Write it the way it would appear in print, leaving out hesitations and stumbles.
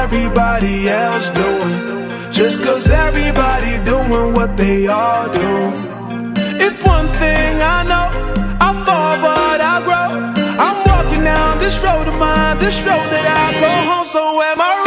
everybody else doing, just 'cause everybody doing what they all do. If one thing I know, I fall but I grow. I'm walking down this road of mine, this road that I go home. So am I